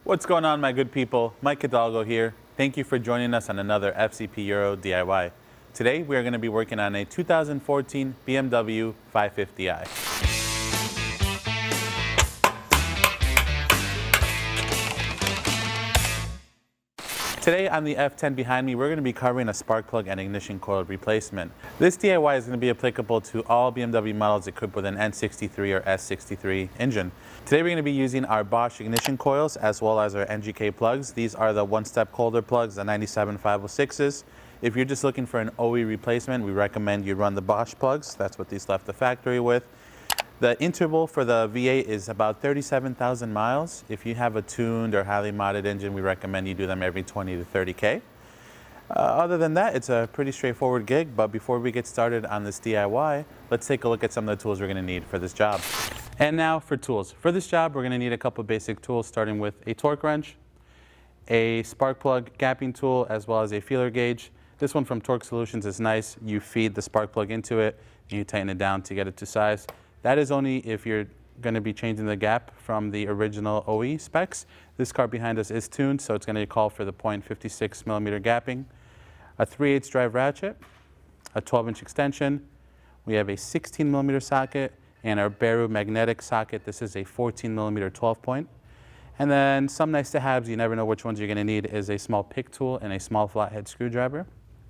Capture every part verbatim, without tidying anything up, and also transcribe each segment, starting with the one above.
What's going on, my good people? Mike Hidalgo here. Thank you for joining us on another F C P Euro D I Y. Today we are going to be working on a two thousand fourteen B M W five fifty i. Today on the F ten behind me, we're going to be covering a spark plug and ignition coil replacement. This D I Y is going to be applicable to all B M W models equipped with an N sixty-three or S sixty-three engine. Today we're going to be using our Bosch ignition coils as well as our N G K plugs. These are the one-step colder plugs, the ninety-seven five oh sixes. If you're just looking for an O E replacement, we recommend you run the Bosch plugs. That's what these left the factory with. The interval for the V eight is about thirty-seven thousand miles. If you have a tuned or highly modded engine, we recommend you do them every twenty to thirty K. Uh, other than that, it's a pretty straightforward gig, but before we get started on this D I Y, let's take a look at some of the tools we're going to need for this job. And now for tools. For this job, we're going to need a couple basic tools, starting with a torque wrench, a spark plug gapping tool, as well as a feeler gauge. This one from Torque Solutions is nice. You feed the spark plug into it, and you tighten it down to get it to size. That is only if you're going to be changing the gap from the original O E specs. This car behind us is tuned, so it's going to call for the point five six millimeter gapping. A three eighths drive ratchet, a twelve inch extension. We have a sixteen millimeter socket and our Beru magnetic socket. This is a fourteen millimeter twelve point. And then some nice to haves, you never know which ones you're going to need, is a small pick tool and a small flathead screwdriver.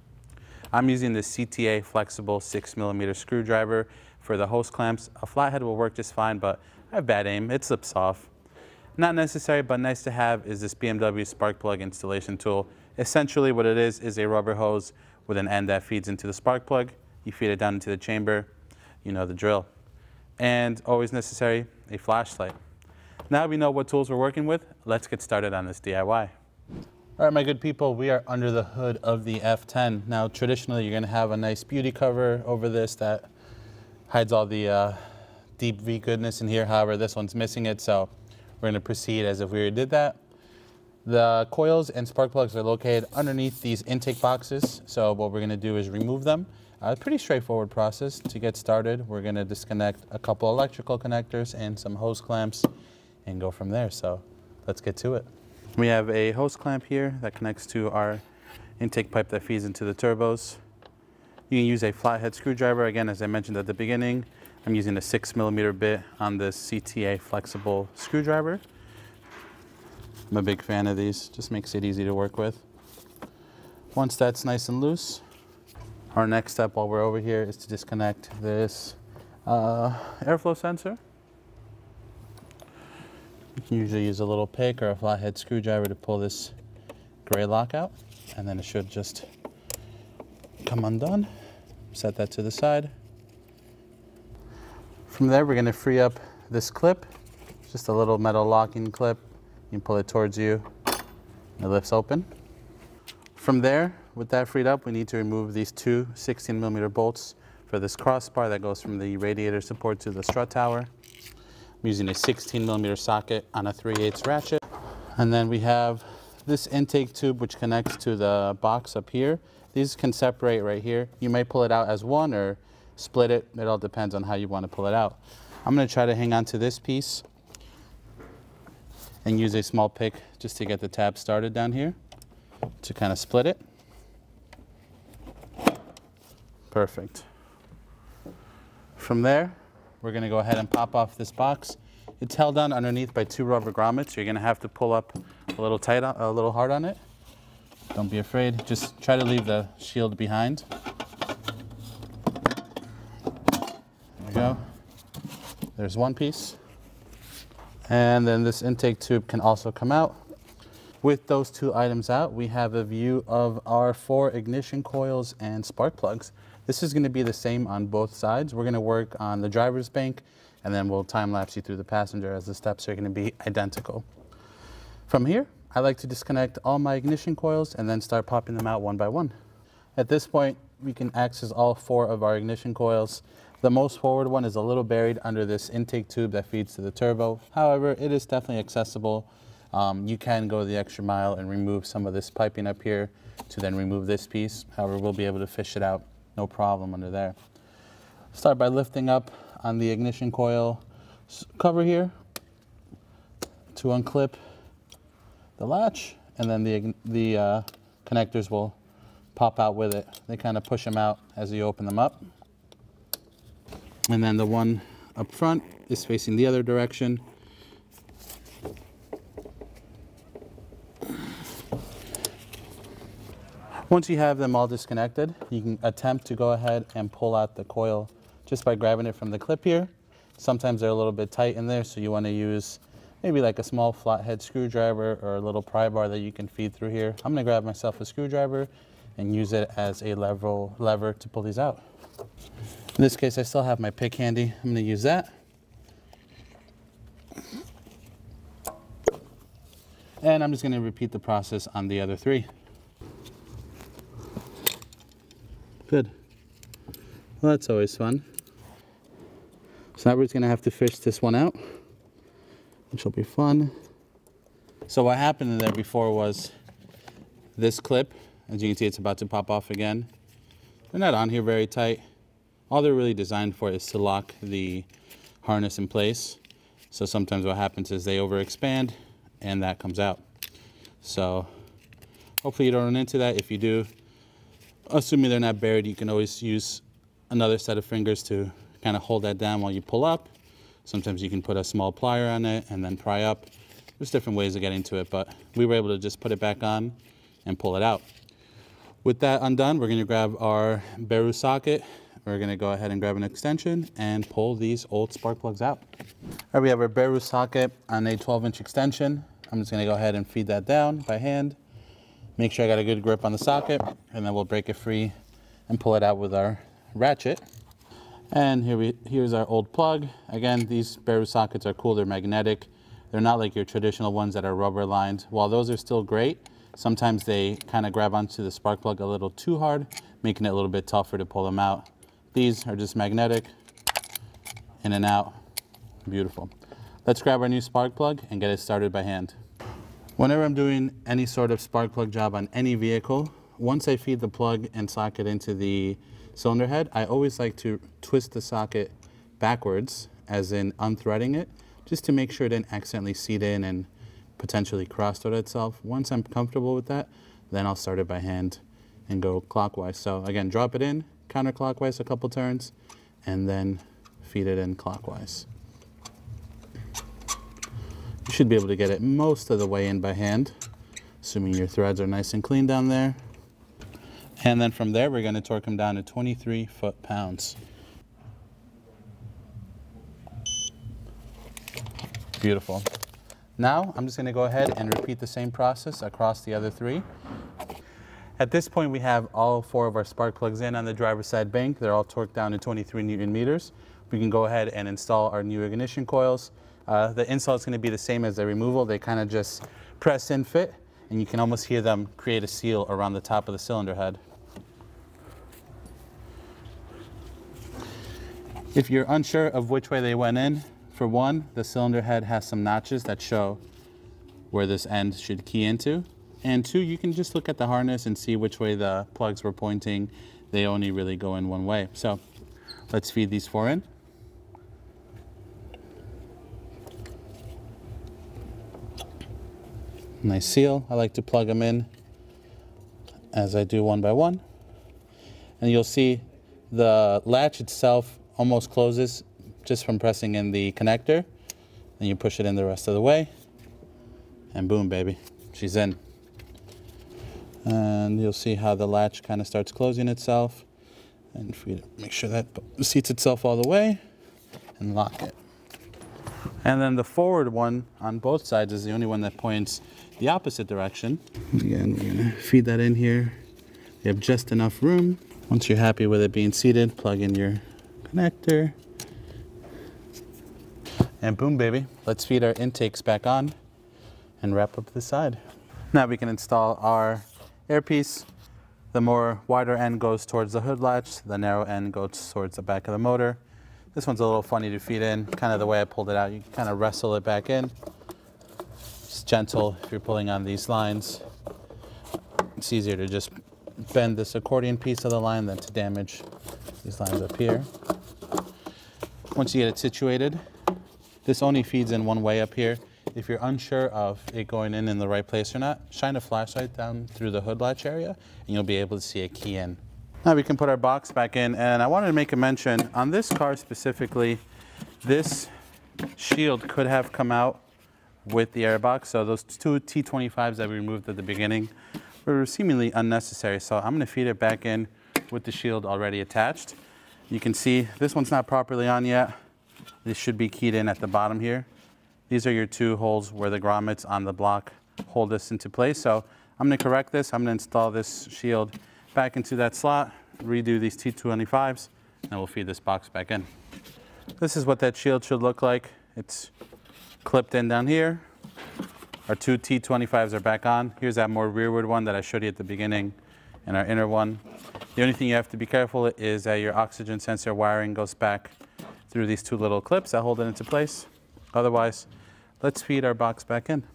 I'm using the C T A flexible six millimeter screwdriver for the hose clamps. A flathead will work just fine, but I have bad aim. It slips off. Not necessary, but nice to have is this B M W spark plug installation tool. Essentially what it is is a rubber hose with an end that feeds into the spark plug. You feed it down into the chamber. You know the drill. And always necessary, a flashlight. Now we know what tools we're working with. Let's get started on this D I Y. All right, my good people, we are under the hood of the F ten. Now, traditionally, you're going to have a nice beauty cover over this that hides all the uh, deep V goodness in here. However, this one's missing it, so we're going to proceed as if we already did that. The coils and spark plugs are located underneath these intake boxes, so what we're going to do is remove them. A pretty straightforward process. To get started, we're going to disconnect a couple electrical connectors and some hose clamps and go from there. So let's get to it. We have a hose clamp here that connects to our intake pipe that feeds into the turbos. You can use a flathead screwdriver. Again, as I mentioned at the beginning, I'm using a six millimeter bit on this C T A flexible screwdriver. I'm a big fan of these. Just makes it easy to work with. Once that's nice and loose, our next step while we're over here is to disconnect this uh, airflow sensor. You can usually use a little pick or a flathead screwdriver to pull this gray lock out, and then it should just come undone. Set that to the side. From there, we're going to free up this clip, just a little metal locking clip. You can pull it towards you, and it lifts open. From there, with that freed up, we need to remove these two sixteen millimeter bolts for this crossbar that goes from the radiator support to the strut tower. I'm using a sixteen millimeter socket on a three eighths ratchet. And then we have this intake tube which connects to the box up here. These can separate right here. You may pull it out as one or split it. It all depends on how you want to pull it out. I'm going to try to hang on to this piece and use a small pick just to get the tab started down here to kind of split it. Perfect. From there, we're going to go ahead and pop off this box. It's held down underneath by two rubber grommets. You're going to have to pull up a little tight, on, a little hard on it. Don't be afraid. Just try to leave the shield behind. There we go. There's one piece. And then this intake tube can also come out. With those two items out, we have a view of our four ignition coils and spark plugs. This is going to be the same on both sides. We're going to work on the driver's bank, and then we'll time-lapse you through the passenger as the steps are going to be identical. From here, I like to disconnect all my ignition coils and then start popping them out one by one. At this point, we can access all four of our ignition coils. The most forward one is a little buried under this intake tube that feeds to the turbo. However, it is definitely accessible. Um, you can go the extra mile and remove some of this piping up here to then remove this piece. However, we'll be able to fish it out, no problem under there. Start by lifting up on the ignition coil cover here to unclip the latch, and then the, the uh, connectors will pop out with it. They kind of push them out as you open them up. And then the one up front is facing the other direction. Once you have them all disconnected, you can attempt to go ahead and pull out the coil just by grabbing it from the clip here. Sometimes they're a little bit tight in there, so you want to use maybe like a small flathead screwdriver or a little pry bar that you can feed through here. I'm going to grab myself a screwdriver and use it as a lever, lever to pull these out. In this case, I still have my pick handy. I'm going to use that. And I'm just going to repeat the process on the other three. Good. Well, that's always fun. So now we're just going to have to fish this one out, which will be fun. So what happened in there before was this clip, as you can see, it's about to pop off again. They're not on here very tight. All they're really designed for is to lock the harness in place. So sometimes what happens is they overexpand and that comes out. So hopefully you don't run into that. If you do, assuming they're not buried, you can always use another set of fingers to kind of hold that down while you pull up. Sometimes you can put a small plier on it and then pry up. There's different ways of getting to it, but we were able to just put it back on and pull it out. With that undone, we're going to grab our Beru socket. We're going to go ahead and grab an extension and pull these old spark plugs out. All right, we have our Beru socket on a twelve inch extension. I'm just going to go ahead and feed that down by hand. Make sure I got a good grip on the socket, and then we'll break it free and pull it out with our ratchet. And here we, here's our old plug. Again, these Beru sockets are cool, they're magnetic. They're not like your traditional ones that are rubber lined. While those are still great, sometimes they kind of grab onto the spark plug a little too hard, making it a little bit tougher to pull them out. These are just magnetic, in and out, beautiful. Let's grab our new spark plug and get it started by hand. Whenever I'm doing any sort of spark plug job on any vehicle, once I feed the plug and socket into the cylinder head, I always like to twist the socket backwards, as in unthreading it, just to make sure it didn't accidentally seat in and potentially cross-thread itself. Once I'm comfortable with that, then I'll start it by hand and go clockwise. So again, drop it in counterclockwise a couple turns and then feed it in clockwise. You should be able to get it most of the way in by hand, assuming your threads are nice and clean down there. And then from there, we're going to torque them down to twenty-three foot-pounds. Beautiful. Now, I'm just going to go ahead and repeat the same process across the other three. At this point, we have all four of our spark plugs in on the driver's side bank. They're all torqued down to twenty-three newton meters. We can go ahead and install our new ignition coils. Uh, the install is going to be the same as the removal. They kind of just press in fit, and you can almost hear them create a seal around the top of the cylinder head. If you're unsure of which way they went in, for one, the cylinder head has some notches that show where this end should key into. And two, you can just look at the harness and see which way the plugs were pointing. They only really go in one way. So let's feed these four in. Nice seal. I like to plug them in as I do one by one. And you'll see the latch itself almost closes just from pressing in the connector. Then you push it in the rest of the way. And boom, baby, she's in. And you'll see how the latch kind of starts closing itself. And if we make sure that seats itself all the way and lock it. And then the forward one on both sides is the only one that points the opposite direction. Again, we're gonna feed that in here. You have just enough room. Once you're happy with it being seated, plug in your connector. And boom, baby. Let's feed our intakes back on and wrap up the side. Now we can install our airpiece. The more wider end goes towards the hood latch, the narrow end goes towards the back of the motor. This one's a little funny to feed in, kind of the way I pulled it out. You can kind of wrestle it back in. It's gentle if you're pulling on these lines. It's easier to just bend this accordion piece of the line than to damage these lines up here. Once you get it situated, this only feeds in one way up here. If if you're unsure of it going in in the right place or not, shine a flashlight down through the hood latch area and you'll be able to see a key in. Now we can put our box back in, and I wanted to make a mention on this car specifically, this shield could have come out with the airbox. So those two T twenty-fives that we removed at the beginning were seemingly unnecessary. So I'm going to feed it back in with the shield already attached. You can see this one's not properly on yet. This should be keyed in at the bottom here. These are your two holes where the grommets on the block hold this into place. So I'm going to correct this. I'm going to install this shield back into that slot, redo these T twenty-fives, and we'll feed this box back in. This is what that shield should look like. It's clipped in down here. Our two T twenty-fives are back on. Here's that more rearward one that I showed you at the beginning, and our inner one. The only thing you have to be careful is that your oxygen sensor wiring goes back through these two little clips that hold it into place. Otherwise, let's feed our box back in.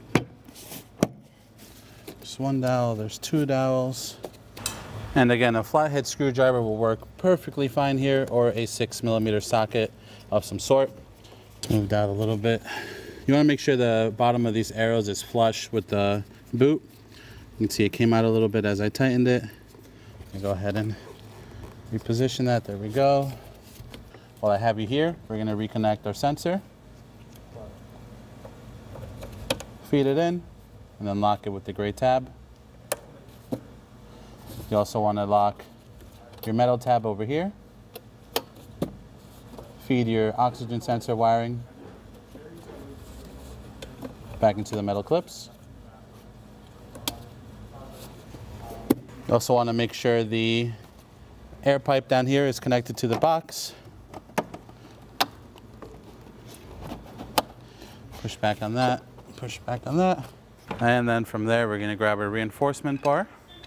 There's one dowel, there's two dowels. And again, a flathead screwdriver will work perfectly fine here, or a six millimeter socket of some sort. Moved out a little bit. You want to make sure the bottom of these arrows is flush with the boot. You can see it came out a little bit as I tightened it. I'll go ahead and reposition that. There we go. While I have you here, we're going to reconnect our sensor. Feed it in, and then lock it with the gray tab. You also want to lock your metal tab over here. Feed your oxygen sensor wiring back into the metal clips. You also want to make sure the air pipe down here is connected to the box. Push back on that, push back on that. And then from there, we're going to grab a reinforcement bar.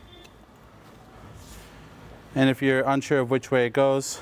And if you're unsure of which way it goes,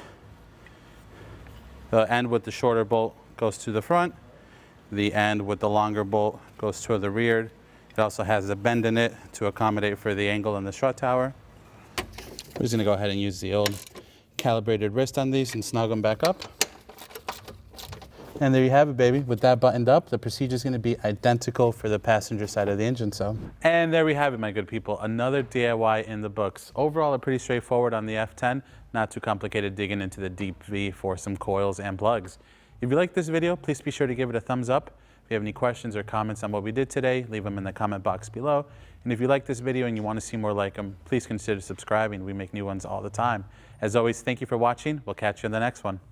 the end with the shorter bolt goes to the front. The end with the longer bolt goes to the rear. It also has a bend in it to accommodate for the angle in the strut tower. We're just going to go ahead and use the old calibrated wrist on these and snug them back up. And there you have it, baby. With that buttoned up, the procedure is going to be identical for the passenger side of the engine. So, and there we have it, my good people. Another D I Y in the books. Overall, pretty straightforward on the F ten. Not too complicated digging into the deep V for some coils and plugs. If you like this video, please be sure to give it a thumbs up. If you have any questions or comments on what we did today, leave them in the comment box below. And if you like this video and you want to see more like them, please consider subscribing. We make new ones all the time. As always, thank you for watching. We'll catch you in the next one.